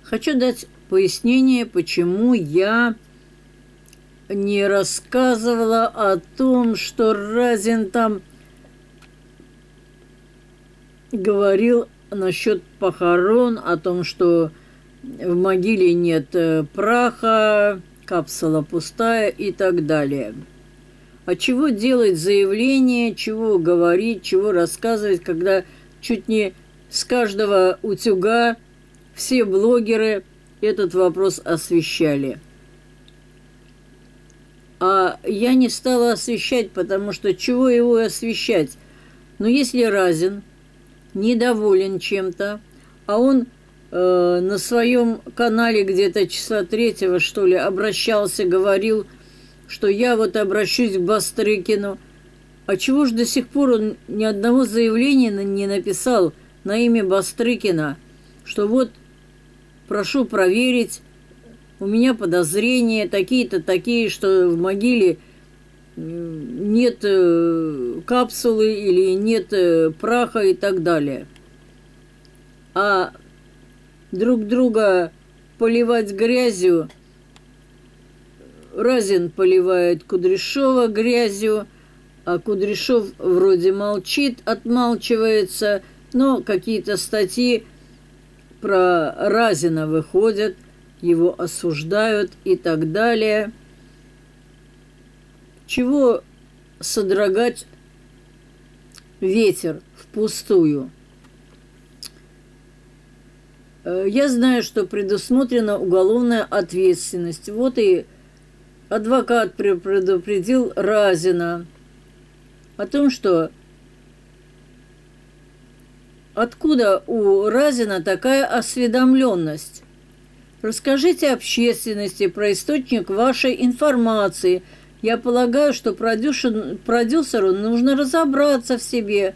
Хочу дать пояснение, почему я не рассказывала о том, что Разин там говорил насчет похорон, о том, что в могиле нет праха, капсула пустая и так далее. А чего делать заявление, чего говорить, чего рассказывать, когда чуть не с каждого утюга все блогеры этот вопрос освещали. А я не стала освещать, потому что чего его освещать? Но если Разин недоволен чем-то, а он на своем канале где-то числа 3-го, что ли, обращался, говорил, что я вот обращусь к Бастрыкину. А чего ж до сих пор он ни одного заявления не написал на имя Бастрыкина, что вот прошу проверить, у меня подозрения такие-то такие, что в могиле нет капсулы или нет праха и так далее. А друг друга поливать грязью, Разин поливает Кудряшова грязью, а Кудряшов вроде молчит, отмалчивается, но какие-то статьи про Разина выходят, его осуждают и так далее. Чего содрогать ветер впустую? Я знаю, что предусмотрена уголовная ответственность. Вот и адвокат предупредил Разина о том, что откуда у Разина такая осведомленность. Расскажите общественности про источник вашей информации. Я полагаю, что продюсеру нужно разобраться в себе.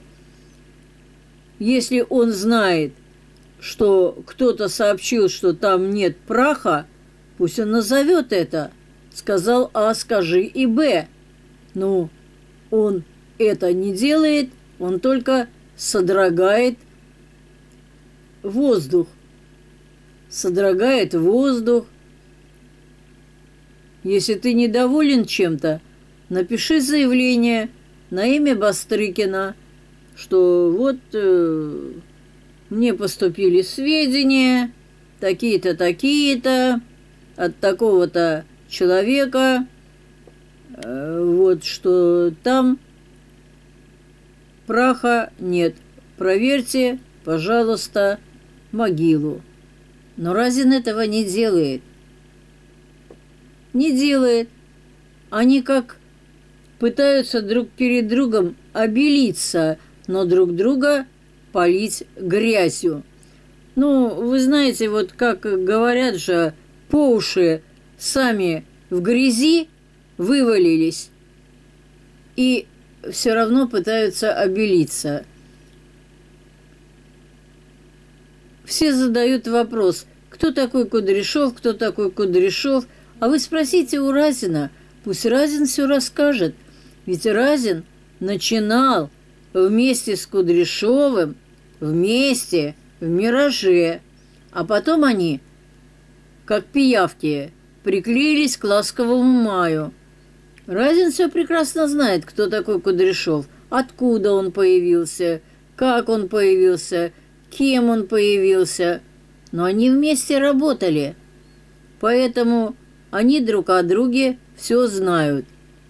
Если он знает, что кто-то сообщил, что там нет праха, пусть он назовет это. Сказал А, скажи и Б. Ну, он это не делает, он только содрогает воздух. Содрогает воздух. Если ты недоволен чем-то, напиши заявление на имя Бастрыкина, что вот мне поступили сведения, такие-то, такие-то, от такого-то человека, вот что там праха нет. Проверьте, пожалуйста, могилу. Но Разин этого не делает. Не делает. Они как пытаются друг перед другом обелиться, но друг друга полить грязью. Ну, вы знаете, вот как говорят же, по уши сами в грязи вывалились и все равно пытаются обелиться. Все задают вопрос, кто такой Кудряшов, кто такой Кудряшов, а вы спросите у Разина, пусть Разин все расскажет, ведь Разин начинал вместе с Кудряшовым, вместе в «Мираже», а потом они, как пиявки, приклеились к «Ласковому маю». Разин все прекрасно знает, кто такой Кудряшов, откуда он появился, как он появился, кем он появился. Но они вместе работали, поэтому они друг о друге все знают.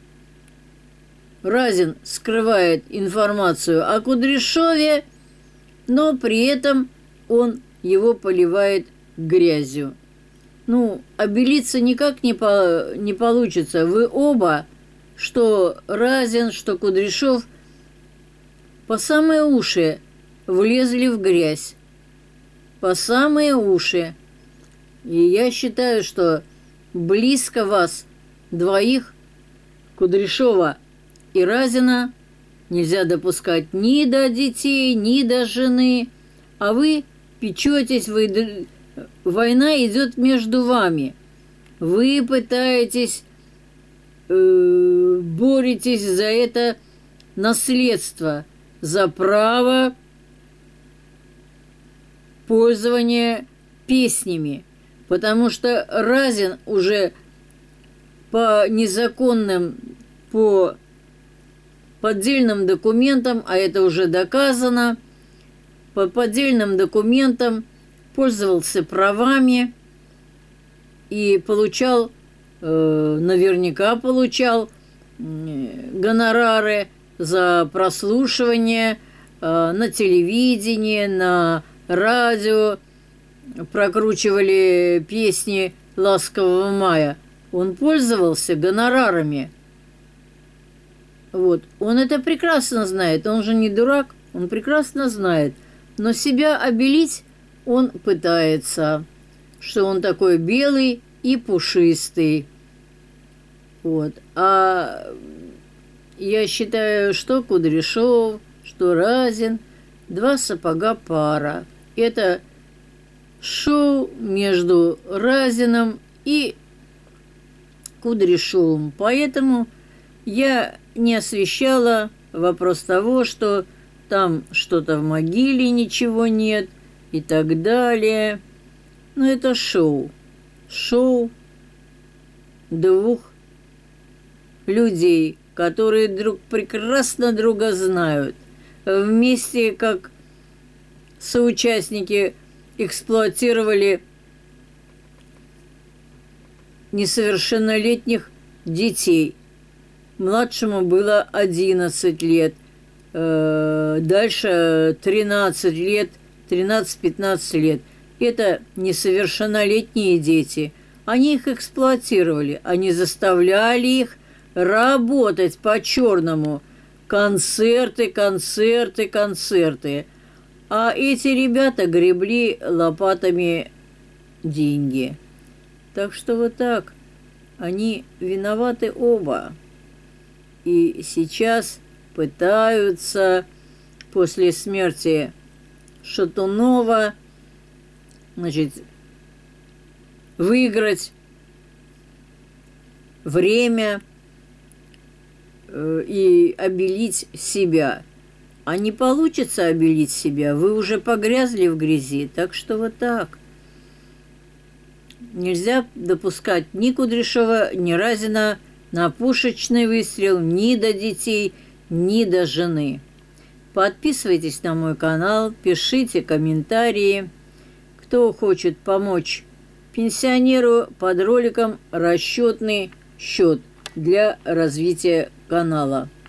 Разин скрывает информацию о Кудряшове, но при этом он его поливает грязью. Ну, обелиться никак не получится. Вы оба, что Разин, что Кудряшов, по самые уши влезли в грязь. По самые уши. И я считаю, что близко вас двоих, Кудряшова и Разина, нельзя допускать ни до детей, ни до жены, а вы печетесь, война идет между вами. Вы пытаетесь, боретесь за это наследство, за право пользования песнями. Потому что Разин уже по незаконным, по поддельным документам, а это уже доказано, по поддельным документам пользовался правами и получал, наверняка получал гонорары за прослушивание на телевидении, на радио, прокручивали песни «Ласкового мая». Он пользовался гонорарами. Вот. Он это прекрасно знает. Он же не дурак, он прекрасно знает. Но себя обелить он пытается, что он такой белый и пушистый. Вот. А я считаю, что Кудряшов, что Разин – два сапога пара. Это шоу между Разиным и Кудряшовым. Поэтому я не освещала вопрос того, что там что-то в могиле, ничего нет и так далее. Но это шоу. Шоу двух людей, которые прекрасно друга знают. Вместе, как соучастники, эксплуатировали несовершеннолетних детей. Младшему было 11 лет, дальше 13 лет, 13-15 лет. Это несовершеннолетние дети. Они их эксплуатировали, они заставляли их работать по-черному. Концерты, концерты, концерты. А эти ребята гребли лопатами деньги. Так что вот так. Они виноваты оба. И сейчас пытаются после смерти Шатунова, значит, выиграть время и обелить себя. А не получится обелить себя, вы уже погрязли в грязи, так что вот так. Нельзя допускать ни Кудряшова, ни Разина на пушечный выстрел ни до детей, ни до жены. Подписывайтесь на мой канал, пишите комментарии. Кто хочет помочь пенсионеру, под роликом расчетный счет для развития канала.